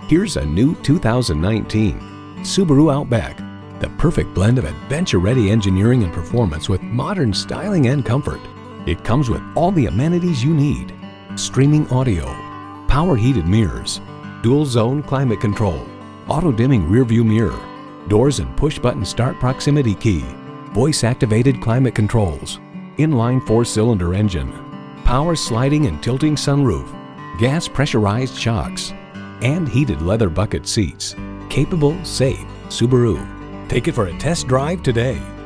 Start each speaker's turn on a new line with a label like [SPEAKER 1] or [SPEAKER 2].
[SPEAKER 1] Here's a new 2019 Subaru Outback, the perfect blend of adventure-ready engineering and performance with modern styling and comfort. It comes with all the amenities you need: streaming audio, power heated mirrors, dual zone climate control, auto dimming rear view mirror, doors and push button start proximity key, voice activated climate controls, inline 4-cylinder engine, power sliding and tilting sunroof, gas pressurized shocks, and heated leather bucket seats. Capable, safe Subaru. Take it for a test drive today.